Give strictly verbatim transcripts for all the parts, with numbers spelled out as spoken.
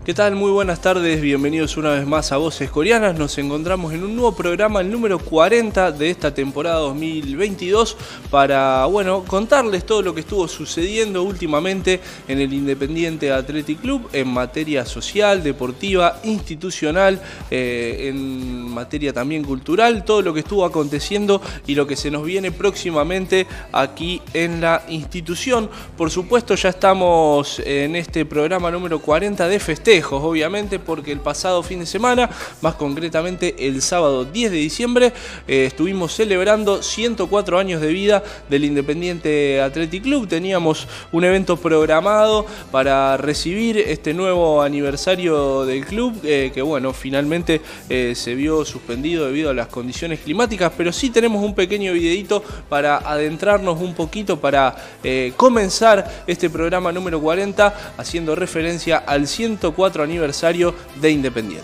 ¿Qué tal? Muy buenas tardes, bienvenidos una vez más a Voces Coreanas. Nos encontramos en un nuevo programa, el número cuarenta de esta temporada dos mil veintidós, para, bueno, contarles todo lo que estuvo sucediendo últimamente en el Independiente Athletic Club en materia social, deportiva, institucional, eh, en materia también cultural, todo lo que estuvo aconteciendo y lo que se nos viene próximamente aquí en la institución. Por supuesto, ya estamos en este programa número cuarenta de festejos, obviamente, porque el pasado fin de semana, más concretamente el sábado diez de diciembre, eh, estuvimos celebrando ciento cuatro años de vida del Independiente Athletic Club. Teníamos un evento programado para recibir este nuevo aniversario del club, eh, que bueno, finalmente eh, se vio suspendido debido a las condiciones climáticas, pero sí tenemos un pequeño videito para adentrarnos un poquito, para eh, comenzar este programa número cuarenta haciendo referencia al ciento cuatro aniversario de Independiente.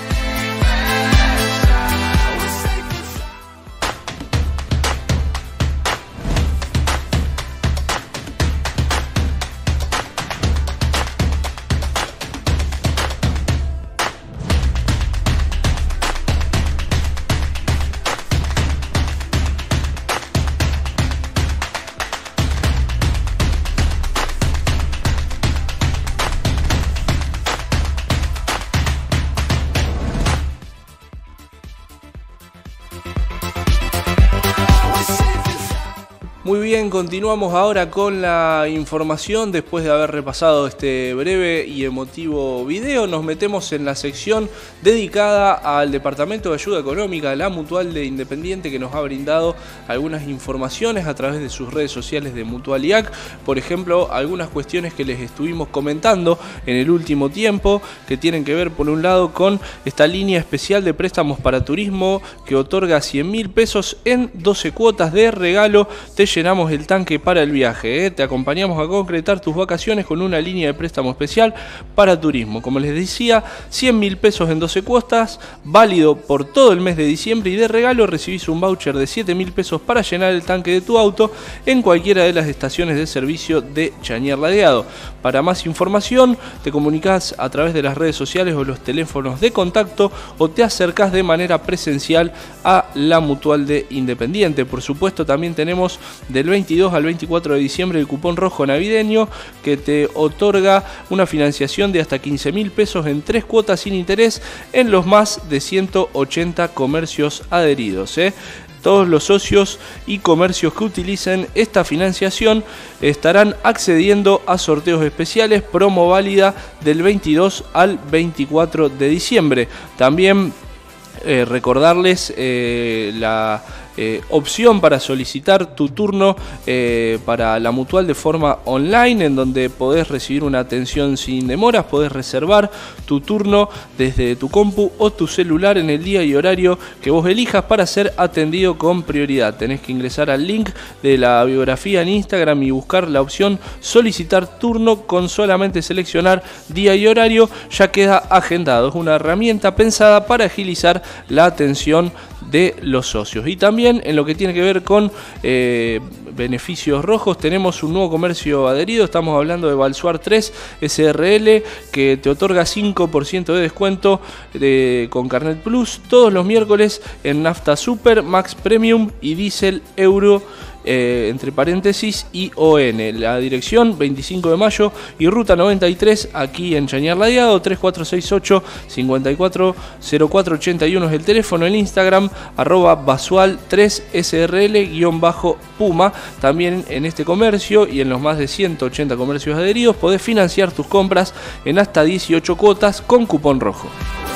Muy bien, continuamos ahora con la información. Después de haber repasado este breve y emotivo video, nos metemos en la sección dedicada al Departamento de Ayuda Económica, la Mutual de Independiente, que nos ha brindado algunas informaciones a través de sus redes sociales de Mutual I A C. Por ejemplo, algunas cuestiones que les estuvimos comentando en el último tiempo, que tienen que ver, por un lado, con esta línea especial de préstamos para turismo que otorga cien mil pesos en doce cuotas de regalo. Te llenamos el tanque para el viaje, ¿eh? Te acompañamos a concretar tus vacaciones con una línea de préstamo especial para turismo. Como les decía, cien mil pesos en doce cuotas, válido por todo el mes de diciembre, y de regalo recibís un voucher de siete mil pesos para llenar el tanque de tu auto en cualquiera de las estaciones de servicio de Chañar Ladeado. Para más información, te comunicás a través de las redes sociales o los teléfonos de contacto, o te acercás de manera presencial a la Mutual de Independiente. Por supuesto, también tenemos del veintidós al veinticuatro de diciembre el cupón rojo navideño, que te otorga una financiación de hasta quince mil pesos en tres cuotas sin interés en los más de ciento ochenta comercios adheridos, ¿eh? Todos los socios y comercios que utilicen esta financiación estarán accediendo a sorteos especiales, promo válida del veintidós al veinticuatro de diciembre. También eh, recordarles eh, la Eh, opción para solicitar tu turno eh, para la Mutual de forma online, en donde podés recibir una atención sin demoras. Podés reservar tu turno desde tu compu o tu celular en el día y horario que vos elijas para ser atendido con prioridad. Tenés que ingresar al link de la biografía en Instagram y buscar la opción solicitar turno. Con solamente seleccionar día y horario ya queda agendado. Es una herramienta pensada para agilizar la atención de los socios. Y también en lo que tiene que ver con eh, beneficios rojos, tenemos un nuevo comercio adherido. Estamos hablando de Balsuar tres S R L, que te otorga cinco por ciento de descuento de, con Carnet Plus todos los miércoles en Nafta Super, Max Premium y Diesel Euro, Eh, entre paréntesis I O N. La dirección veinticinco de mayo y ruta noventa y tres, aquí en Chañar Ladeado. Tres cuatro seis ocho, cinco cuatro cero cuatro ocho uno es el teléfono. El Instagram arroba basual tres S R L guión bajo Puma. También en este comercio y en los más de ciento ochenta comercios adheridos podés financiar tus compras en hasta dieciocho cuotas con cupón rojo.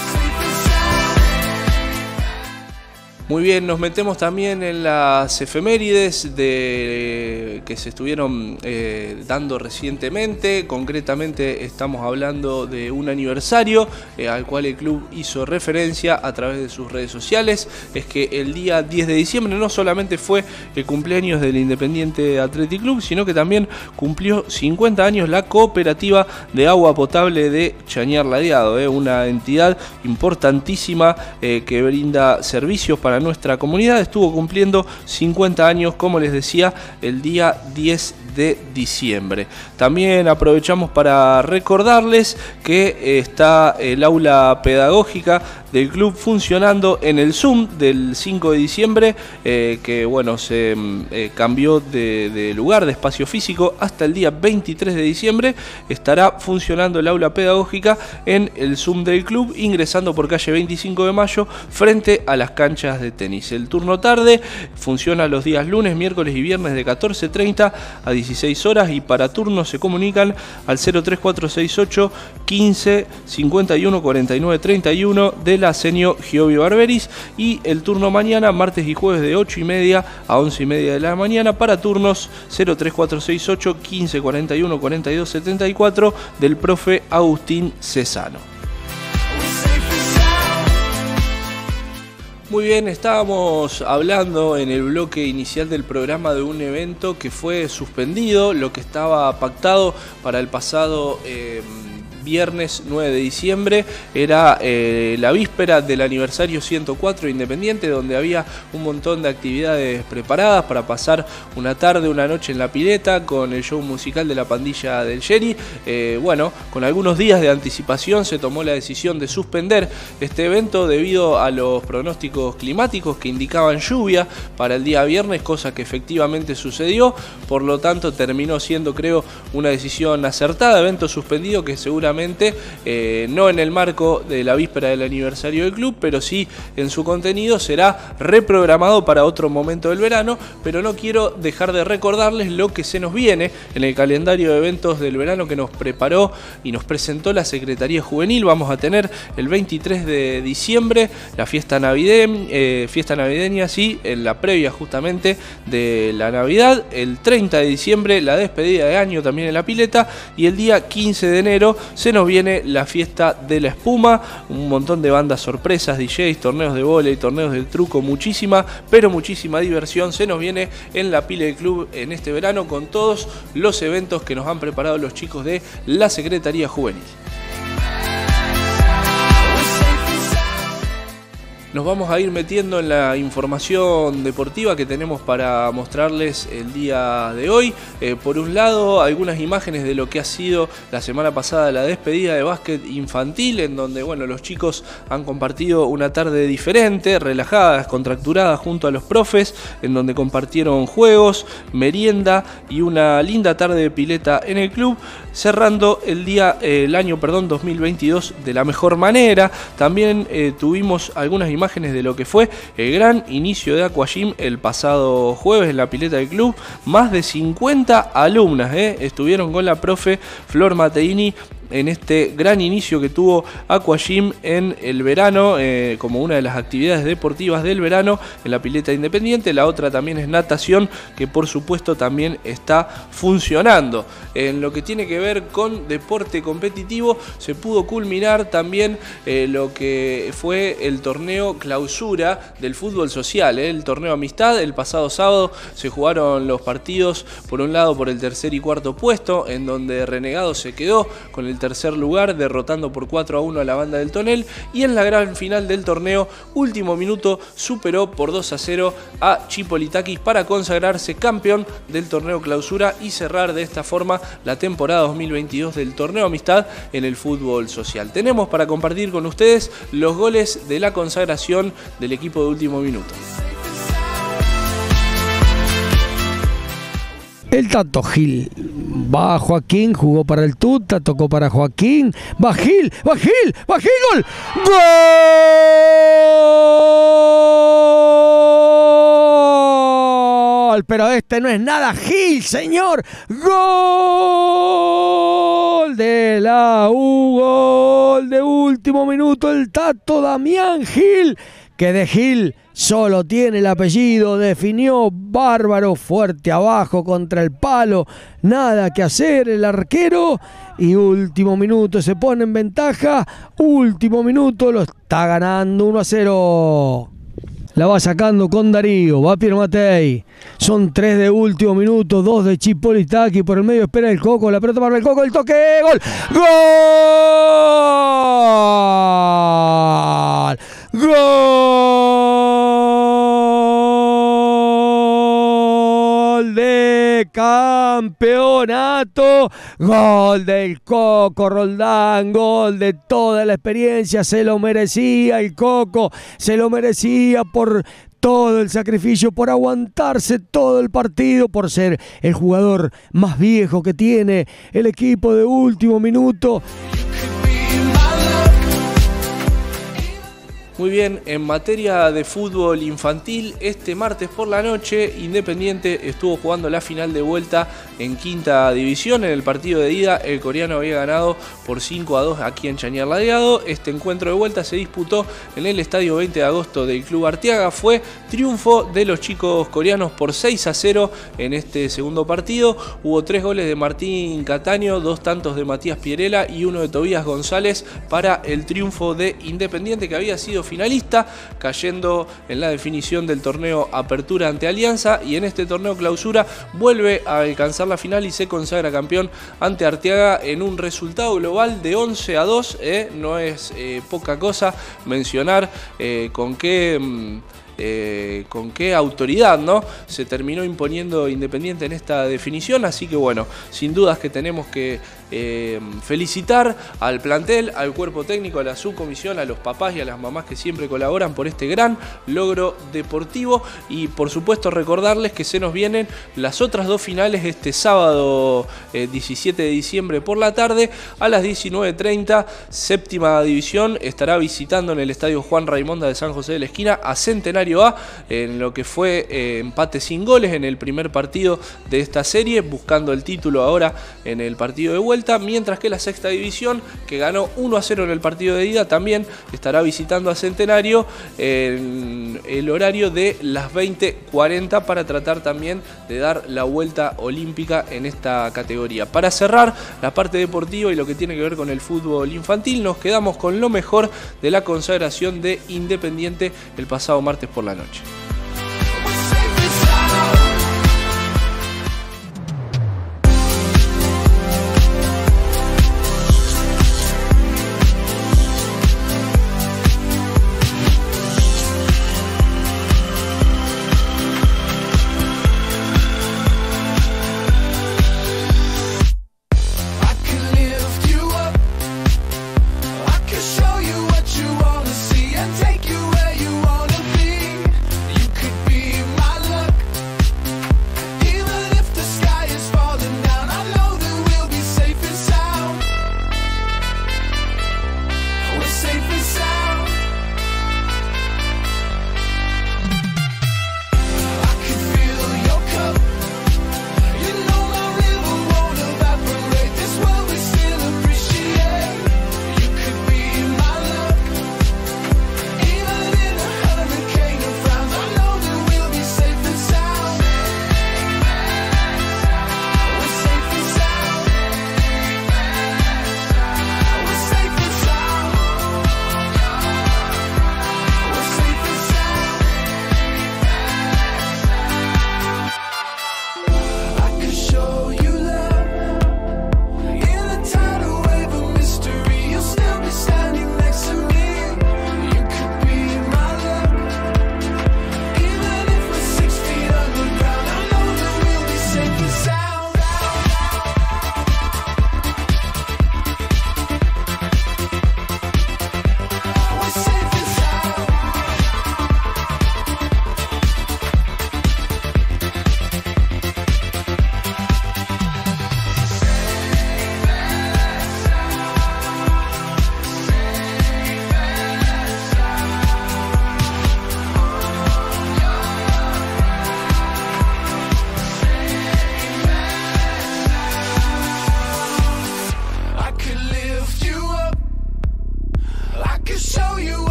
Muy bien, nos metemos también en las efemérides de, que se estuvieron eh, dando recientemente. Concretamente estamos hablando de un aniversario eh, al cual el club hizo referencia a través de sus redes sociales. Es que el día diez de diciembre no solamente fue el cumpleaños del Independiente Athletic Club, sino que también cumplió cincuenta años la Cooperativa de Agua Potable de Chañar Ladeado, eh, una entidad importantísima eh, que brinda servicios para nuestra comunidad. Estuvo cumpliendo cincuenta años, como les decía, el día diez de diciembre. También aprovechamos para recordarles que está el aula pedagógica del club funcionando en el Zoom del cinco de diciembre, eh, que bueno, se eh, cambió de, de lugar, de espacio físico, hasta el día veintitrés de diciembre estará funcionando el aula pedagógica en el Zoom del club, ingresando por calle veinticinco de mayo frente a las canchas de tenis. El turno tarde funciona los días lunes, miércoles y viernes de catorce treinta a dieciséis horas, y para turnos se comunican al cero tres cuatro seis ocho quince cincuenta y uno cuarenta y nueve treinta y uno de la Senio Giovio Barberis, y el turno mañana, martes y jueves de ocho y media a once y media de la mañana, para turnos cero tres cuatro seis ocho quince cuarenta y uno cuarenta y dos setenta y cuatro del profe Agustín Cesano. Muy bien, estábamos hablando en el bloque inicial del programa de un evento que fue suspendido, lo que estaba pactado para el pasado eh, viernes nueve de diciembre, era eh, la víspera del aniversario ciento cuatro de Independiente, donde había un montón de actividades preparadas para pasar una tarde, una noche en la pileta, con el show musical de la pandilla del Sherry. Eh, bueno, con algunos días de anticipación se tomó la decisión de suspender este evento debido a los pronósticos climáticos que indicaban lluvia para el día viernes, cosa que efectivamente sucedió. Por lo tanto, terminó siendo, creo, una decisión acertada, evento suspendido que seguramente Eh, no en el marco de la víspera del aniversario del club, pero sí en su contenido será reprogramado para otro momento del verano. Pero no quiero dejar de recordarles lo que se nos viene en el calendario de eventos del verano que nos preparó y nos presentó la Secretaría Juvenil. Vamos a tener el veintitrés de diciembre la fiesta navideña, eh, fiesta navideña, sí, en la previa justamente de la Navidad. El treinta de diciembre la despedida de año también en la pileta, y el día quince de enero se nos viene la fiesta de la espuma, un montón de bandas sorpresas, D Js, torneos de vóley, torneos de truco, muchísima, pero muchísima diversión se nos viene en la pila del club en este verano, con todos los eventos que nos han preparado los chicos de la Secretaría Juvenil. Nos vamos a ir metiendo en la información deportiva que tenemos para mostrarles el día de hoy. Eh, por un lado, algunas imágenes de lo que ha sido la semana pasada la despedida de básquet infantil, en donde bueno, los chicos han compartido una tarde diferente, relajada, descontracturada junto a los profes, en donde compartieron juegos, merienda y una linda tarde de pileta en el club, cerrando el día, eh, el año perdón, dos mil veintidós de la mejor manera. También eh, tuvimos algunas imágenes de lo que fue el gran inicio de Aqua Gym el pasado jueves en la pileta del club. Más de cincuenta alumnas eh, estuvieron con la profe Flor Mateini en este gran inicio que tuvo Aqua Gym en el verano, eh, como una de las actividades deportivas del verano en la pileta Independiente. La otra también es natación, que por supuesto también está funcionando. En lo que tiene que ver con deporte competitivo, se pudo culminar también eh, lo que fue el torneo clausura del fútbol social, eh, el torneo amistad. El pasado sábado se jugaron los partidos, por un lado por el tercer y cuarto puesto, en donde Renegados se quedó con el tercer lugar, derrotando por cuatro a uno a la banda del Tonel, y en la gran final del torneo, último minuto, superó por dos a cero a Chipolitakis para consagrarse campeón del torneo clausura y cerrar de esta forma la temporada dos mil veintidós del torneo amistad en el fútbol social. Tenemos para compartir con ustedes los goles de la consagración del equipo de último minuto. El Tato Gil, va Joaquín, jugó para el Tuta, tocó para Joaquín, va Gil, va Gil, va Gil, gol, gol, pero este no es nada Gil, señor, gol de la U, gol de último minuto, el Tato Damián Gil, que de Gil solo tiene el apellido, definió bárbaro, fuerte abajo contra el palo, nada que hacer el arquero, y último minuto se pone en ventaja, último minuto lo está ganando uno a cero. La va sacando con Darío, va Piero Matei, son tres de último minuto, dos de Chipolitaki, por el medio espera el Coco, la pelota para el Coco, el toque, gol, gol, gol de de campeonato. Gol del Coco Roldán, gol de toda la experiencia, se lo merecía el Coco, se lo merecía por todo el sacrificio, por aguantarse todo el partido, por ser el jugador más viejo que tiene el equipo de último minuto. Muy bien, en materia de fútbol infantil, este martes por la noche Independiente estuvo jugando la final de vuelta en quinta división. En el partido de ida el coreano había ganado por cinco a dos aquí en Chañar Ladeado. Este encuentro de vuelta se disputó en el estadio veinte de agosto del Club Arteaga. Fue triunfo de los chicos coreanos por seis a cero en este segundo partido. Hubo tres goles de Martín Cataño, dos tantos de Matías Pierela y uno de Tobías González para el triunfo de Independiente, que había sido finalista, cayendo en la definición del torneo Apertura ante Alianza, y en este torneo Clausura vuelve a alcanzar la final y se consagra campeón ante Arteaga en un resultado global de once a dos. Eh, no es eh, poca cosa mencionar eh, con qué... Mmm, Eh, con qué autoridad, ¿no?, se terminó imponiendo Independiente en esta definición. Así que bueno, sin dudas que tenemos que eh, felicitar al plantel, al cuerpo técnico, a la subcomisión, a los papás y a las mamás que siempre colaboran por este gran logro deportivo, y por supuesto recordarles que se nos vienen las otras dos finales este sábado eh, diecisiete de diciembre por la tarde a las diecinueve treinta. Séptima división estará visitando en el estadio Juan Raimonda de San José de la Esquina a Centenario A, en lo que fue eh, empate sin goles en el primer partido de esta serie, buscando el título ahora en el partido de vuelta, mientras que la sexta división, que ganó uno a cero en el partido de ida, también estará visitando a Centenario en el horario de las veinte cuarenta para tratar también de dar la vuelta olímpica en esta categoría. Para cerrar la parte deportiva y lo que tiene que ver con el fútbol infantil, nos quedamos con lo mejor de la consagración de Independiente el pasado martes por la noche.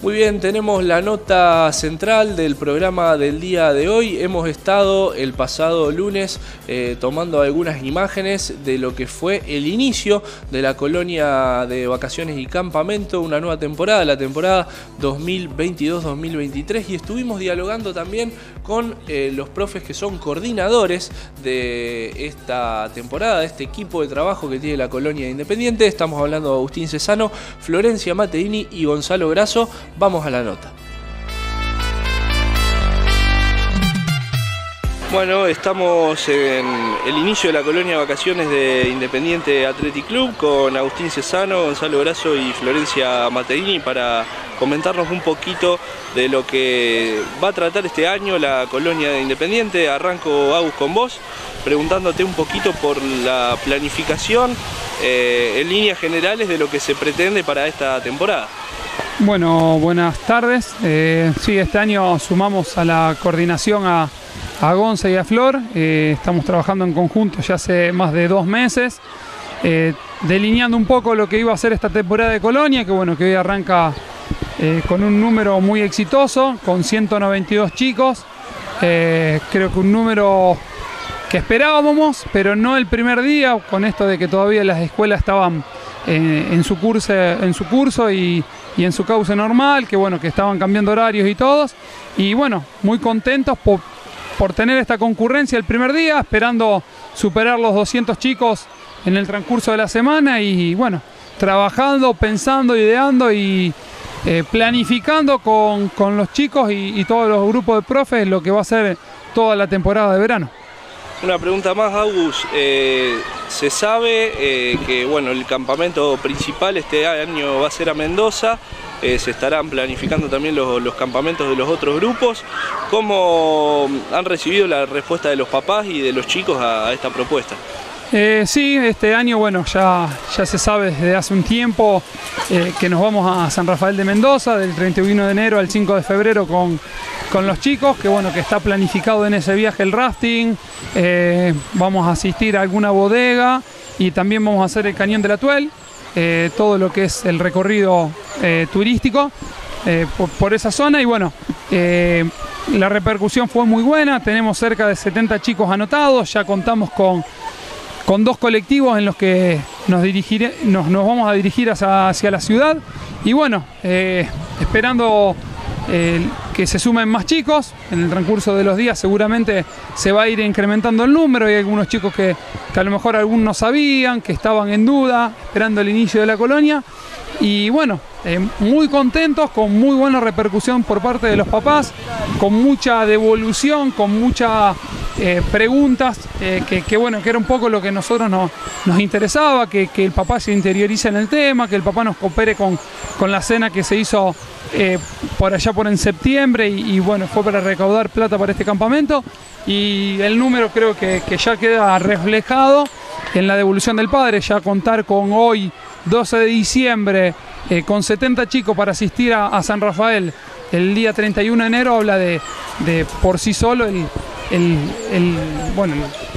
Muy bien, tenemos la nota central del programa del día de hoy. Hemos estado el pasado lunes eh, tomando algunas imágenes de lo que fue el inicio de la colonia de vacaciones y campamento, una nueva temporada, la temporada dos mil veintidós dos mil veintitrés, y estuvimos dialogando también con eh, los profes que son coordinadores de esta temporada, de este equipo de trabajo que tiene la colonia Independiente. Estamos hablando de Agustín Cesano, Florencia Mateini y Gonzalo Grasso. Vamos a la nota. Bueno, estamos en el inicio de la colonia de vacaciones de Independiente Athletic Club con Agustín Cesano, Gonzalo Grasso y Florencia Mateini para comentarnos un poquito de lo que va a tratar este año la colonia de Independiente. Arranco, Agus, con vos, preguntándote un poquito por la planificación eh, en líneas generales de lo que se pretende para esta temporada. Bueno, buenas tardes. Eh, sí, este año sumamos a la coordinación a, a Gonza y a Flor. Eh, estamos trabajando en conjunto ya hace más de dos meses, eh, delineando un poco lo que iba a ser esta temporada de colonia, que bueno, que hoy arranca eh, con un número muy exitoso, con ciento noventa y dos chicos. Eh, creo que un número que esperábamos, pero no el primer día, con esto de que todavía las escuelas estaban eh, en, su curso, en su curso y y en su cauce normal, que bueno, que estaban cambiando horarios y todos, y bueno, muy contentos por, por tener esta concurrencia el primer día, esperando superar los doscientos chicos en el transcurso de la semana y bueno, trabajando, pensando, ideando y eh, planificando con, con los chicos y, y todos los grupos de profes lo que va a ser toda la temporada de verano. Una pregunta más, Agus. Eh, se sabe eh, que bueno, el campamento principal este año va a ser a Mendoza. Eh, se estarán planificando también los, los campamentos de los otros grupos. ¿Cómo han recibido la respuesta de los papás y de los chicos a, a esta propuesta? Eh, sí, este año bueno, ya, ya se sabe desde hace un tiempo eh, que nos vamos a San Rafael de Mendoza del treinta y uno de enero al cinco de febrero con, con los chicos, que bueno, que está planificado en ese viaje el rafting, eh, vamos a asistir a alguna bodega y también vamos a hacer el Cañón del Atuel, eh, todo lo que es el recorrido eh, turístico eh, por, por esa zona y bueno, eh, la repercusión fue muy buena, tenemos cerca de setenta chicos anotados, ya contamos con con dos colectivos en los que nos, dirigire, nos, nos vamos a dirigir hacia, hacia la ciudad y bueno, eh, esperando eh, que se sumen más chicos. En el transcurso de los días seguramente se va a ir incrementando el número. Hay algunos chicos que, que a lo mejor algunos no sabían, que estaban en duda, esperando el inicio de la colonia y bueno, eh, muy contentos, con muy buena repercusión por parte de los papás, con mucha devolución, con mucha Eh, preguntas, eh, que, que bueno, que era un poco lo que nosotros nos, nos interesaba, que, que el papá se interiorice en el tema, que el papá nos coopere con, con la cena que se hizo eh, por allá por en septiembre y, y bueno, fue para recaudar plata para este campamento y el número creo que, que ya queda reflejado en la devolución del padre, ya contar con hoy doce de diciembre eh, con setenta chicos para asistir a, a San Rafael el día treinta y uno de enero habla de, de por sí solo el El, el, bueno,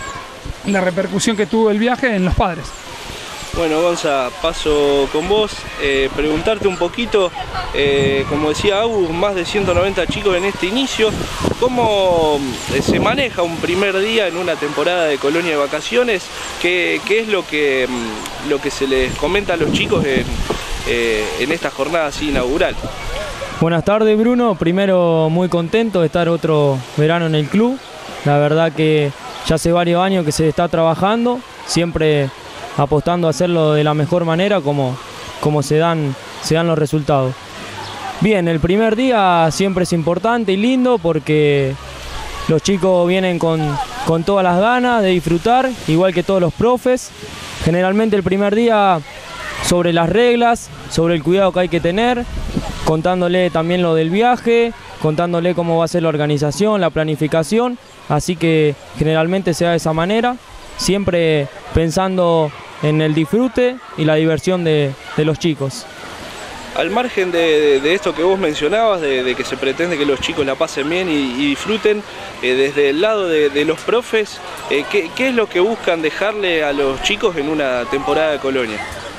la repercusión que tuvo el viaje en los padres. Bueno, Gonza, paso con vos, eh, preguntarte un poquito, eh, como decía Agus, más de ciento noventa chicos en este inicio, ¿cómo se maneja un primer día en una temporada de colonia de vacaciones? ¿Qué, qué es lo que, lo que se les comenta a los chicos en, eh, en esta jornada así inaugural? Buenas tardes, Bruno. Primero, muy contento de estar otro verano en el club. La verdad que ya hace varios años que se está trabajando, siempre apostando a hacerlo de la mejor manera como, como se dan, se dan los resultados. Bien, el primer día siempre es importante y lindo porque los chicos vienen con, con todas las ganas de disfrutar, igual que todos los profes. Generalmente el primer día sobre las reglas, sobre el cuidado que hay que tener, contándole también lo del viaje, contándole cómo va a ser la organización, la planificación, así que generalmente se da de esa manera, siempre pensando en el disfrute y la diversión de, de los chicos. Al margen de, de, de esto que vos mencionabas, de, de que se pretende que los chicos la pasen bien y, y disfruten, eh, desde el lado de, de los profes, eh, ¿qué, ¿qué es lo que buscan dejarle a los chicos en una temporada de colonia?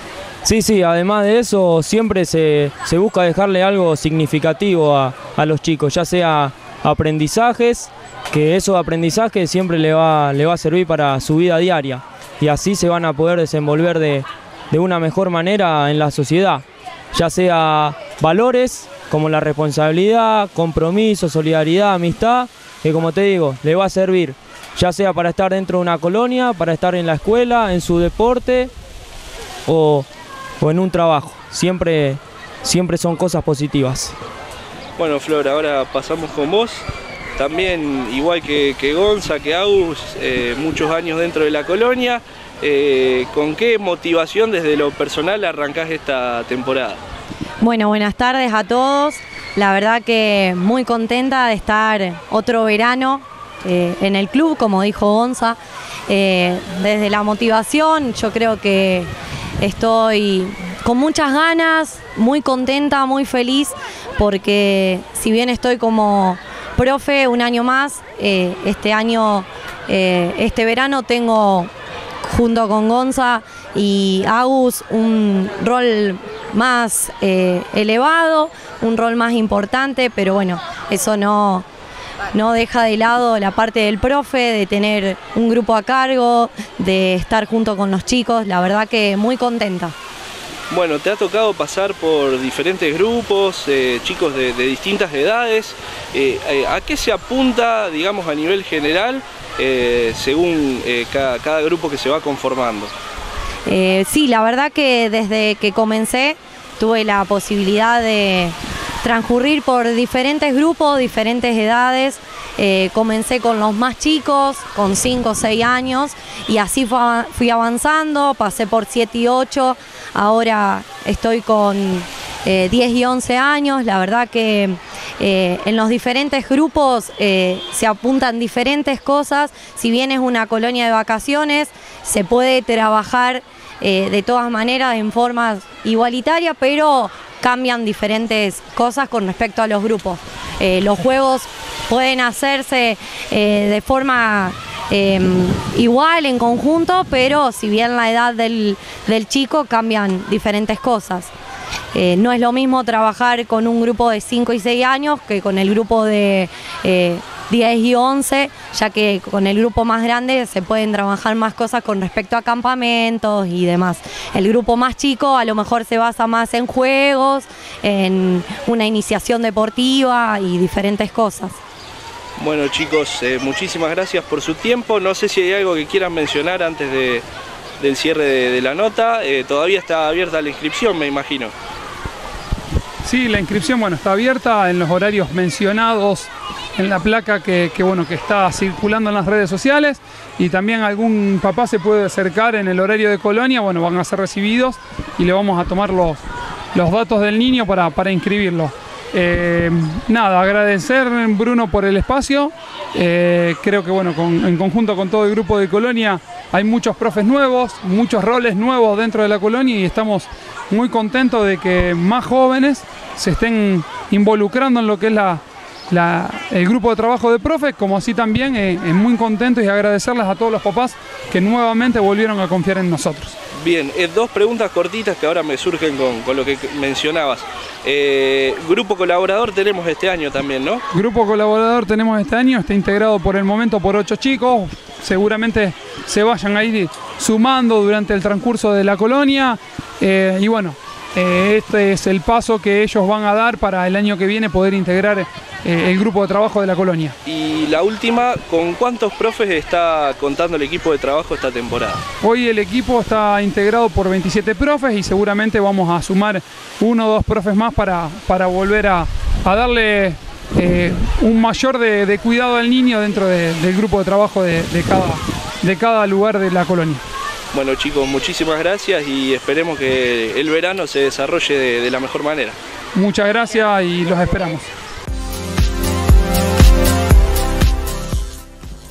Sí, sí, además de eso siempre se, se busca dejarle algo significativo a, a los chicos, ya sea aprendizajes, que esos aprendizajes siempre le va, le va a servir para su vida diaria y así se van a poder desenvolver de, de una mejor manera en la sociedad, ya sea valores como la responsabilidad, compromiso, solidaridad, amistad, que como te digo, le va a servir, ya sea para estar dentro de una colonia, para estar en la escuela, en su deporte o... o en un trabajo, siempre, siempre son cosas positivas. Bueno, Flor, ahora pasamos con vos, también igual que, que Gonza, que Agus, eh, muchos años dentro de la colonia, eh, ¿con qué motivación desde lo personal arrancás esta temporada? Bueno, buenas tardes a todos, la verdad que muy contenta de estar otro verano eh, en el club, como dijo Gonza, eh, desde la motivación yo creo que estoy con muchas ganas, muy contenta, muy feliz, porque si bien estoy como profe un año más, eh, este año, eh, este verano tengo junto con Gonza y Agus un rol más eh, elevado, un rol más importante, pero bueno, eso no... no deja de lado la parte del profe, de tener un grupo a cargo, de estar junto con los chicos, la verdad que muy contenta. Bueno, te ha tocado pasar por diferentes grupos, eh, chicos de, de distintas edades. Eh, eh, ¿A qué se apunta, digamos, a nivel general, eh, según eh, cada, cada grupo que se va conformando? Eh, sí, la verdad que desde que comencé tuve la posibilidad de transcurrir por diferentes grupos, diferentes edades. Eh, comencé con los más chicos, con cinco o seis años, y así fui avanzando, pasé por siete y ocho, ahora estoy con eh, diez y once años. La verdad que eh, en los diferentes grupos eh, se apuntan diferentes cosas. Si bien es una colonia de vacaciones, se puede trabajar eh, de todas maneras en forma igualitaria, pero cambian diferentes cosas con respecto a los grupos. Eh, los juegos pueden hacerse eh, de forma eh, igual en conjunto, pero si bien la edad del, del chico cambian diferentes cosas. Eh, no es lo mismo trabajar con un grupo de cinco y seis años que con el grupo de eh, diez y once, ya que con el grupo más grande se pueden trabajar más cosas con respecto a campamentos y demás. El grupo más chico a lo mejor se basa más en juegos, en una iniciación deportiva y diferentes cosas. Bueno, chicos, eh, muchísimas gracias por su tiempo. No sé si hay algo que quieran mencionar antes de, del cierre de, de la nota. Eh, todavía está abierta la inscripción, me imagino. Sí, la inscripción bueno, está abierta en los horarios mencionados en la placa que, que, bueno, que está circulando en las redes sociales, y también algún papá se puede acercar en el horario de colonia, bueno, van a ser recibidos y le vamos a tomar los, los datos del niño para, para inscribirlo. Eh, nada, agradecer, Bruno, por el espacio. Eh, creo que bueno, con, en conjunto con todo el grupo de colonia hay muchos profes nuevos, muchos roles nuevos dentro de la colonia, y estamos muy contentos de que más jóvenes se estén involucrando en lo que es la, la, el grupo de trabajo de profes, como así también eh, eh, muy contentos y agradecerles a todos los papás que nuevamente volvieron a confiar en nosotros. Bien, eh, dos preguntas cortitas que ahora me surgen con, con lo que mencionabas. Eh, grupo colaborador tenemos este año también, ¿no? Grupo colaborador tenemos este año, está integrado por el momento por ocho chicos, seguramente se vayan a ir sumando durante el transcurso de la colonia, eh, y bueno, eh, este es el paso que ellos van a dar para el año que viene poder integrar eh, el grupo de trabajo de la colonia. Y la última, ¿con cuántos profes está contando el equipo de trabajo esta temporada? Hoy el equipo está integrado por veintisiete profes y seguramente vamos a sumar uno o dos profes más para, para volver a, a darle eh, un mayor de, de cuidado al niño dentro de, del grupo de trabajo de, de, cada, de cada lugar de la colonia. Bueno, chicos, muchísimas gracias y esperemos que el verano se desarrolle de, de la mejor manera. Muchas gracias y los esperamos.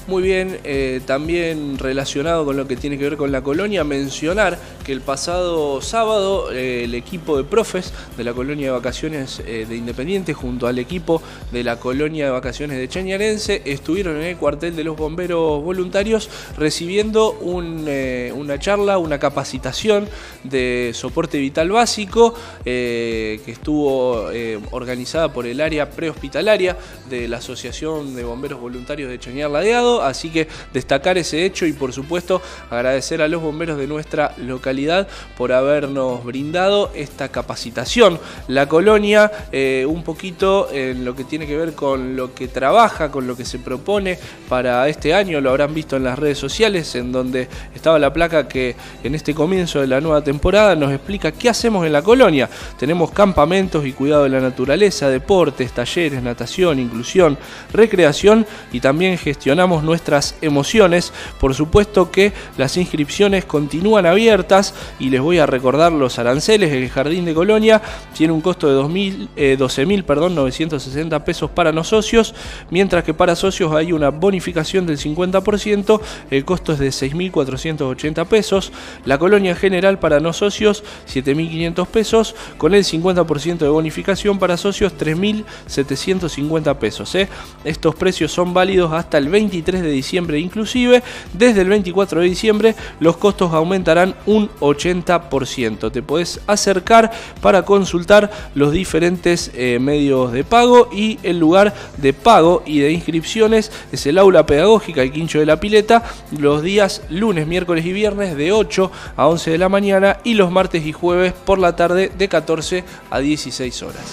Muy bien, eh, también relacionado con lo que tiene que ver con la colonia, mencionar que el pasado sábado eh, el equipo de profes de la colonia de vacaciones eh, de Independiente junto al equipo de la colonia de vacaciones de Chañarense estuvieron en el cuartel de los bomberos voluntarios recibiendo un, eh, una charla, una capacitación de soporte vital básico eh, que estuvo eh, organizada por el área prehospitalaria de la Asociación de Bomberos Voluntarios de Chañar Ladeado. Así que destacar ese hecho y por supuesto agradecer a los bomberos de nuestra localidad por habernos brindado esta capacitación. La colonia eh, un poquito en lo que tiene que ver con lo que trabaja, con lo que se propone para este año, lo habrán visto en las redes sociales en donde estaba la placa que en este comienzo de la nueva temporada nos explica qué hacemos en la colonia. Tenemos campamentos y cuidado de la naturaleza, deportes, talleres, natación, inclusión, recreación y también gestionamos nuestras emociones. Por supuesto que las inscripciones continúan abiertas y les voy a recordar los aranceles. El Jardín de Colonia tiene un costo de doce mil novecientos sesenta pesos para no socios, mientras que para socios hay una bonificación del cincuenta por ciento, el costo es de seis mil cuatrocientos ochenta pesos. La colonia general para no socios siete mil quinientos pesos, con el cincuenta por ciento de bonificación para socios tres mil setecientos cincuenta pesos. ¿eh? Estos precios son válidos hasta el veintitrés de diciembre inclusive. Desde el veinticuatro de diciembre los costos aumentarán un ochenta por ciento. Te podés acercar para consultar los diferentes eh, medios de pago y el lugar de pago y de inscripciones es el aula pedagógica El Quincho de la Pileta los días lunes, miércoles y viernes de ocho a once de la mañana y los martes y jueves por la tarde de catorce a dieciséis horas.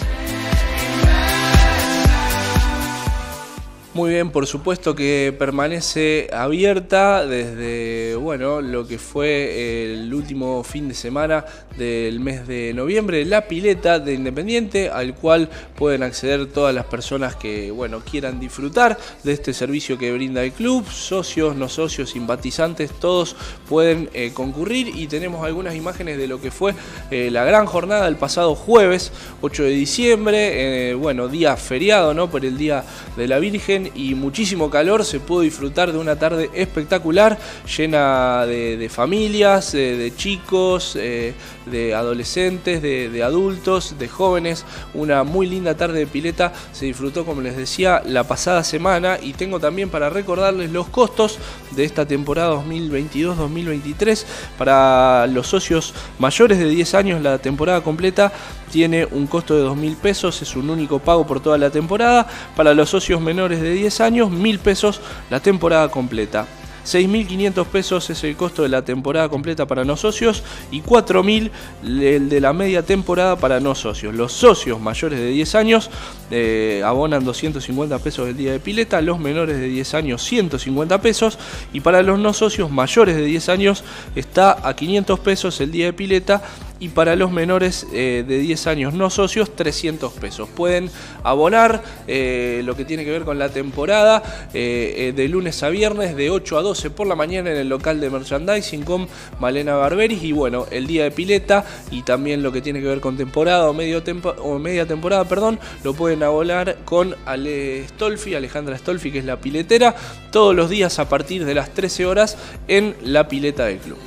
Muy bien, por supuesto que permanece abierta desde bueno, lo que fue el último fin de semana del mes de noviembre, la pileta de Independiente, al cual pueden acceder todas las personas que bueno, quieran disfrutar de este servicio que brinda el club, socios, no socios, simpatizantes, todos pueden eh, concurrir y tenemos algunas imágenes de lo que fue eh, la gran jornada del pasado jueves, ocho de diciembre, eh, bueno, día feriado, ¿no? Por el Día de la Virgen y muchísimo calor, se pudo disfrutar de una tarde espectacular, llena de, de familias, de, de chicos, eh, de adolescentes, de, de adultos, de jóvenes, una muy linda tarde de pileta, se disfrutó como les decía la pasada semana y tengo también para recordarles los costos de esta temporada dos mil veintidós dos mil veintitrés para los socios mayores de diez años. La temporada completa tiene un costo de dos mil pesos, es un único pago por toda la temporada. Para los socios menores de diez años, mil pesos la temporada completa. seis mil quinientos pesos es el costo de la temporada completa para no socios y cuatro mil el de la media temporada para no socios. Los socios mayores de diez años eh, abonan doscientos cincuenta pesos el día de pileta, los menores de diez años ciento cincuenta pesos y para los no socios mayores de diez años está a quinientos pesos el día de pileta y para los menores eh, de diez años no socios trescientos pesos. Pueden abonar eh, lo que tiene que ver con la temporada eh, eh, de lunes a viernes de ocho a doce por la mañana en el local de merchandising con Malena Barberis y bueno, el día de pileta y también lo que tiene que ver con temporada o, medio tempo, o media temporada, perdón, lo pueden abonar con Ale Stolfi, Alejandra Stolfi, que es la piletera, todos los días a partir de las trece horas en la pileta del club.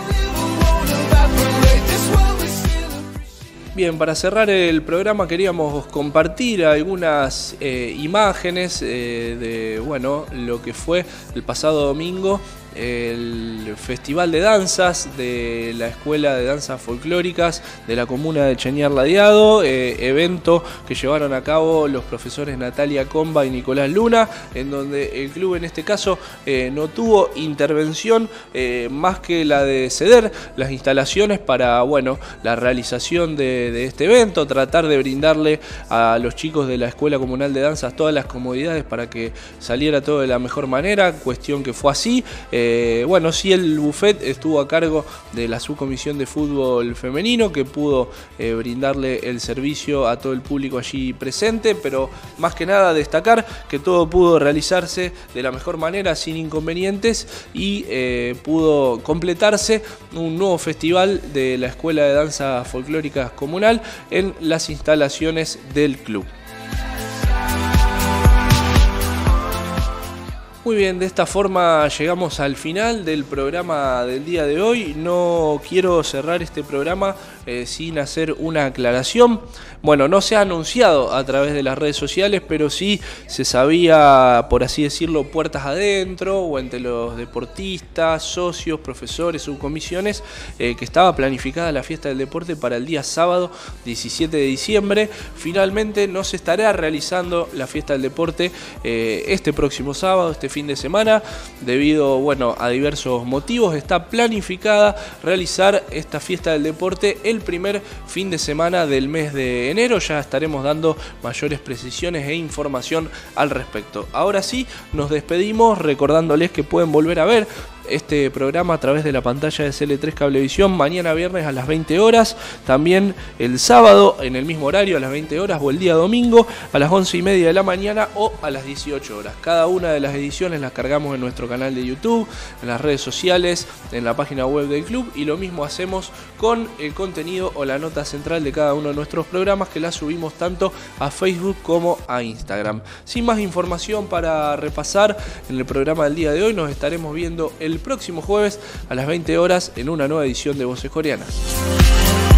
Bien, para cerrar el programa queríamos compartir algunas eh, imágenes eh, de bueno, lo que fue el pasado domingo el Festival de Danzas de la Escuela de Danzas Folclóricas de la comuna de Chañar Ladeado, eh, evento que llevaron a cabo los profesores Natalia Comba y Nicolás Luna, en donde el club en este caso eh, no tuvo intervención eh, más que la de ceder las instalaciones para bueno, la realización de, de este evento, tratar de brindarle a los chicos de la Escuela Comunal de Danzas todas las comodidades para que saliera todo de la mejor manera, cuestión que fue así. Eh, Eh, bueno, sí, el buffet estuvo a cargo de la subcomisión de fútbol femenino que pudo eh, brindarle el servicio a todo el público allí presente, pero más que nada destacar que todo pudo realizarse de la mejor manera sin inconvenientes y eh, pudo completarse un nuevo festival de la Escuela de Danza Folclóricas Comunal en las instalaciones del club. Muy bien, de esta forma llegamos al final del programa del día de hoy. No quiero cerrar este programa eh, sin hacer una aclaración. Bueno, no se ha anunciado a través de las redes sociales, pero sí se sabía, por así decirlo, puertas adentro o entre los deportistas, socios, profesores, subcomisiones, eh, que estaba planificada la fiesta del deporte para el día sábado diecisiete de diciembre. Finalmente no se estará realizando la fiesta del deporte eh, este próximo sábado, este fin de semana, debido bueno, a diversos motivos. Está planificada realizar esta fiesta del deporte el primer fin de semana del mes de enero. Ya estaremos dando mayores precisiones e información al respecto. Ahora sí, nos despedimos recordándoles que pueden volver a ver este programa a través de la pantalla de C L tres Cablevisión mañana viernes a las veinte horas, también el sábado en el mismo horario a las veinte horas, o el día domingo a las once y media de la mañana o a las dieciocho horas. Cada una de las ediciones las cargamos en nuestro canal de YouTube, en las redes sociales, en la página web del club, y lo mismo hacemos con el contenido o la nota central de cada uno de nuestros programas, que la subimos tanto a Facebook como a Instagram. Sin más información para repasar en el programa del día de hoy, nos estaremos viendo el el próximo jueves a las veinte horas en una nueva edición de Voces Coreanas.